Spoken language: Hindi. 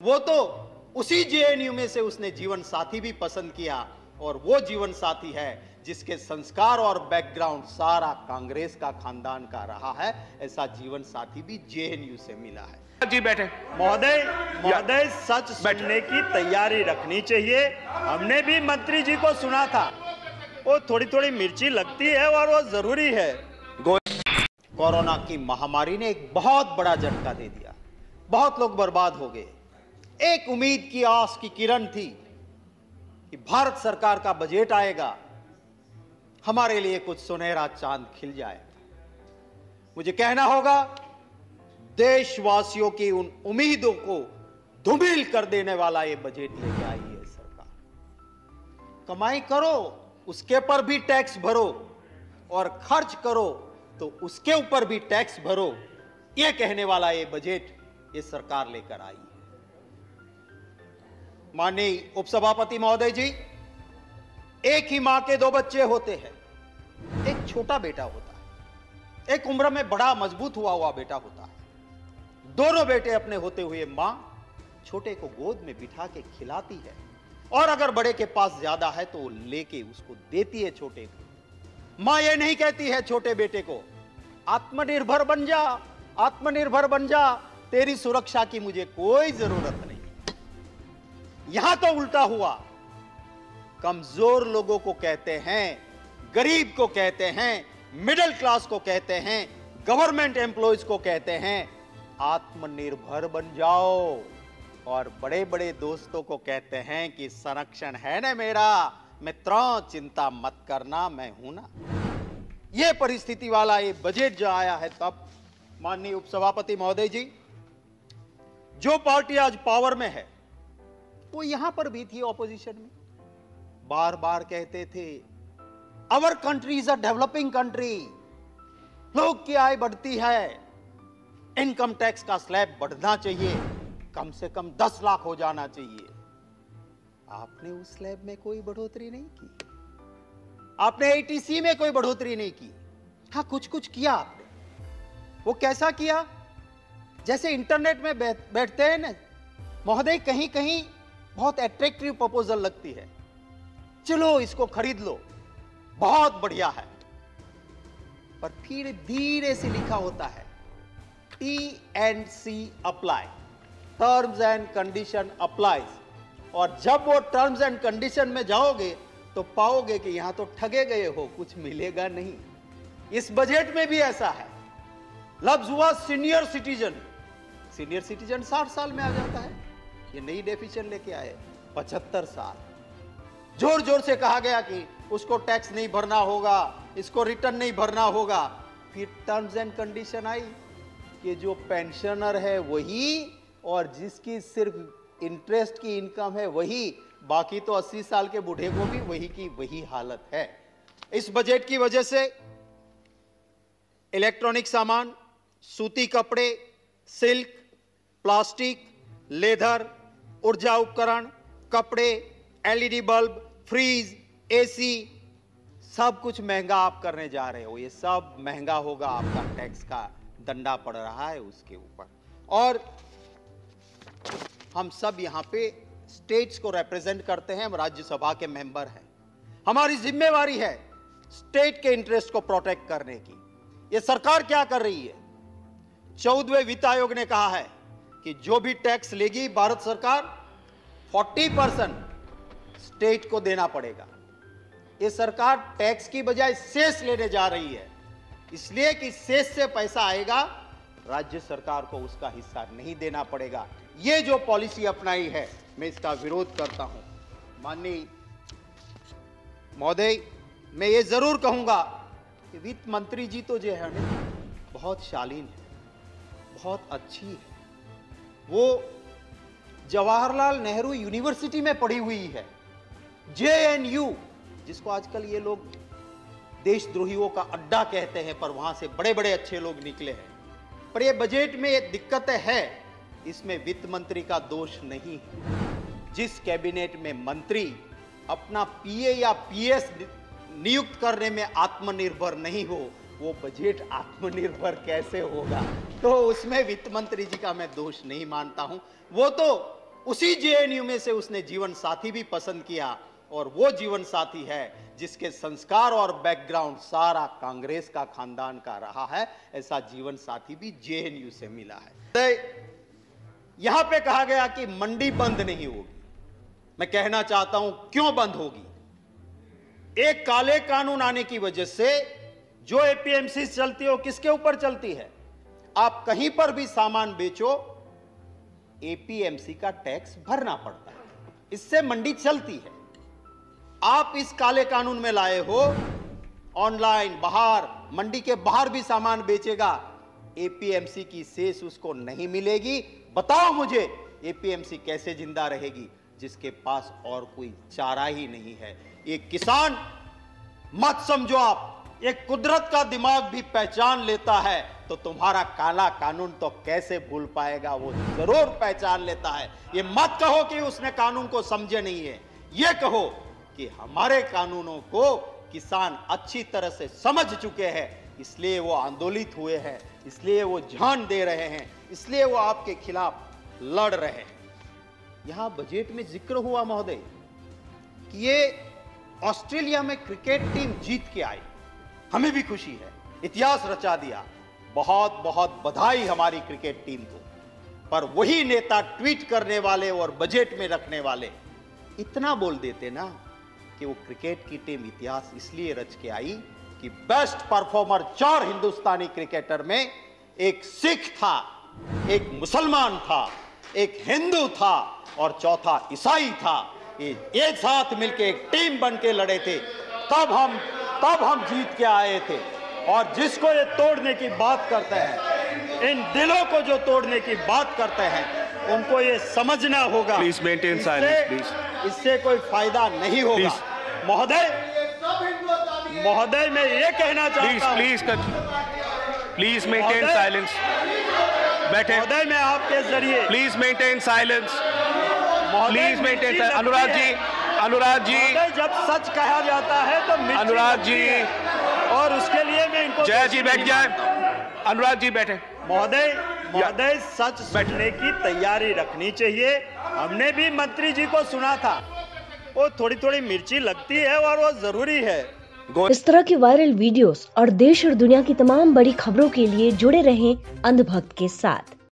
वो तो उसी जेएनयू में से उसने जीवन साथी भी पसंद किया, और वो जीवन साथी है जिसके संस्कार और बैकग्राउंड सारा कांग्रेस का खानदान का रहा है। ऐसा जीवन साथी भी जेएनयू से मिला है। जी बैठे। महोदय सच सुनने की तैयारी रखनी चाहिए। हमने भी मंत्री जी को सुना था, वो थोड़ी थोड़ी मिर्ची लगती है और वो जरूरी है। कोरोना की महामारी ने एक बहुत बड़ा झटका दे दिया, बहुत लोग बर्बाद हो गए। एक उम्मीद की आस की किरण थी कि भारत सरकार का बजट आएगा, हमारे लिए कुछ सुनहरा चांद खिल जाएगा। मुझे कहना होगा, देशवासियों की उन उम्मीदों को धूमिल कर देने वाला ये बजट लेके आई है सरकार। कमाई करो, उसके पर भी टैक्स भरो, और खर्च करो तो उसके ऊपर भी टैक्स भरो, ये कहने वाला ये बजट ये सरकार लेकर आई है। माननीय उपसभापति महोदय जी, एक ही मां के 2 बच्चे होते हैं। एक छोटा बेटा होता है, एक उम्र में बड़ा मजबूत हुआ बेटा होता है। दोनों बेटे अपने होते हुए मां छोटे को गोद में बिठा के खिलाती है, और अगर बड़े के पास ज्यादा है तो लेके उसको देती है छोटे को। मां ये नहीं कहती है छोटे बेटे को, आत्मनिर्भर बन जा, आत्मनिर्भर बन जा, तेरी सुरक्षा की मुझे कोई जरूरत नहीं। यहां तो उल्टा हुआ, कमजोर लोगों को कहते हैं, गरीब को कहते हैं, मिडिल क्लास को कहते हैं, गवर्नमेंट एम्प्लॉयज को कहते हैं आत्मनिर्भर बन जाओ, और बड़े बड़े दोस्तों को कहते हैं कि संरक्षण है ना मेरा, मित्रों चिंता मत करना, मैं हूं ना। यह परिस्थिति वाला ये बजट जो आया है, तब माननीय उपसभापति महोदय जी, जो पार्टी आज पावर में है वो यहां पर भी थी ऑपोजिशन में, बार बार कहते थे our country is a developing country, लोग की आय बढ़ती है, इनकम टैक्स का स्लैब बढ़ना चाहिए, कम से कम 10 लाख हो जाना चाहिए। आपने उस स्लैब में कोई बढ़ोतरी नहीं की, आपने एटीसी में कोई बढ़ोतरी नहीं की। हाँ, कुछ कुछ किया आपने। वो कैसा किया? जैसे इंटरनेट में बैठते हैं ना महोदय, कहीं कहीं बहुत अट्रैक्टिव प्रपोजल लगती है, चलो इसको खरीद लो, बहुत बढ़िया है, पर फिर धीरे से लिखा होता है T&C apply, terms and condition applies, और जब वो टर्म्स एंड कंडीशन में जाओगे तो पाओगे कि यहां तो ठगे गए हो, कुछ मिलेगा नहीं। इस बजट में भी ऐसा है। लफ्ज हुआ सीनियर सिटीजन, सीनियर सिटीजन 60 साल में आ जाता है, ये नई डेफिनेशन लेके आए 75 साल। जोर जोर से कहा गया कि उसको टैक्स नहीं भरना होगा, इसको रिटर्न नहीं भरना होगा। फिर टर्म्स एंड कंडीशन आई कि जो पेंशनर है वही, और जिसकी सिर्फ इंटरेस्ट की इनकम है वही, बाकी तो 80 साल के बूढ़े को भी वही की वही हालत है। इस बजट की वजह से इलेक्ट्रॉनिक सामान, सूती कपड़े, सिल्क, प्लास्टिक, लेदर, ऊर्जा उपकरण, कपड़े, एलईडी बल्ब, फ्रीज, एसी, सब कुछ महंगा आप करने जा रहे हो। ये सब महंगा होगा, आपका टैक्स का डंडा पड़ रहा है उसके ऊपर। और हम सब यहां पे स्टेट्स को रिप्रेजेंट करते हैं, हम राज्यसभा के मेंबर हैं, हमारी जिम्मेवारी है स्टेट के इंटरेस्ट को प्रोटेक्ट करने की। ये सरकार क्या कर रही है? 14वें वित्त आयोग ने कहा है कि जो भी टैक्स लेगी भारत सरकार, 40% स्टेट को देना पड़ेगा। ये सरकार टैक्स की बजाय सेस लेने जा रही है, इसलिए कि सेस से पैसा आएगा, राज्य सरकार को उसका हिस्सा नहीं देना पड़ेगा। ये जो पॉलिसी अपनाई है, मैं इसका विरोध करता हूं। माननीय महोदय, मैं ये जरूर कहूंगा कि वित्त मंत्री जी तो जो है बहुत शालीन है, बहुत अच्छी है। वो जवाहरलाल नेहरू यूनिवर्सिटी में पढ़ी हुई है, JNU, जिसको आजकल ये लोग देशद्रोहियों का अड्डा कहते हैं, पर वहां से बड़े बड़े अच्छे लोग निकले हैं। पर ये बजट में ये दिक्कतें है, इसमें वित्त मंत्री का दोष नहीं है। जिस कैबिनेट में मंत्री अपना PA या PS नियुक्त करने में आत्मनिर्भर नहीं हो, वो बजट आत्मनिर्भर कैसे होगा? तो उसमें वित्त मंत्री जी का मैं दोष नहीं मानता हूं। वो तो उसी जेएनयू में से उसने जीवन साथी भी पसंद किया, और वो जीवन साथी है जिसके संस्कार और बैकग्राउंड सारा कांग्रेस का खानदान का रहा है। ऐसा जीवन साथी भी जेएनयू से मिला है। यहां पे कहा गया कि मंडी बंद नहीं होगी। मैं कहना चाहता हूं क्यों बंद होगी। एक काले कानून आने की वजह से जो एपीएमसी चलती है वो किसके ऊपर चलती है? आप कहीं पर भी सामान बेचो, एपीएमसी का टैक्स भरना पड़ता है, इससे मंडी चलती है। आप इस काले कानून में लाए हो, ऑनलाइन बाहर, मंडी के बाहर भी सामान बेचेगा, एपीएमसी की सेस उसको नहीं मिलेगी। बताओ मुझे, एपीएमसी कैसे जिंदा रहेगी जिसके पास और कोई चारा ही नहीं है। एक किसान मत समझो आप, एक कुदरत का दिमाग भी पहचान लेता है तो तुम्हारा काला कानून तो कैसे भूल पाएगा, वो जरूर पहचान लेता है। ये मत कहो कि उसने कानून को समझे नहीं है, ये कहो कि हमारे कानूनों को किसान अच्छी तरह से समझ चुके हैं, इसलिए वो आंदोलित हुए हैं, इसलिए वो जान दे रहे हैं, इसलिए वो आपके खिलाफ लड़ रहे हैं। यहां बजट में जिक्र हुआ महोदय कि ये ऑस्ट्रेलिया में क्रिकेट टीम जीत के आई, हमें भी खुशी है, इतिहास रचा दिया, बहुत बहुत बधाई हमारी क्रिकेट टीम को। पर वही नेता ट्वीट करने वाले और बजट में रखने वाले इतना बोल देते ना कि वो क्रिकेट की टीम इतिहास इसलिए रच के आई कि बेस्ट परफॉर्मर 4 हिंदुस्तानी क्रिकेटर में एक सिख था, एक मुसलमान था, एक हिंदू था और चौथा ईसाई था। ये साथ मिलके एक टीम बन के लड़े थे, तब हम जीत के आए थे। और जिसको ये तोड़ने की बात करते हैं, इन दिलों को जो तोड़ने की बात करते हैं, उनको ये समझना होगा। Please maintain silence please. इससे कोई फायदा नहीं होगा। महोदय मैं ये कहना चाहता हूं, प्लीज मेंटेन साइलेंस। बैठे महोदय, मैं आपके जरिए please maintain silence, please maintain. Anurag ji जब सच कहा जाता है तो अनुराग जी, और उसके लिए मैं इनको जय जी बैठ जाए। अनुराग जी बैठे। महोदय सच सुनने की तैयारी रखनी चाहिए। हमने भी मंत्री जी को सुना था, वो थोड़ी मिर्ची लगती है और वो जरूरी है। इस तरह की वायरल वीडियोस और देश और दुनिया की तमाम बड़ी खबरों के लिए जुड़े रहें अंधभक्त के साथ।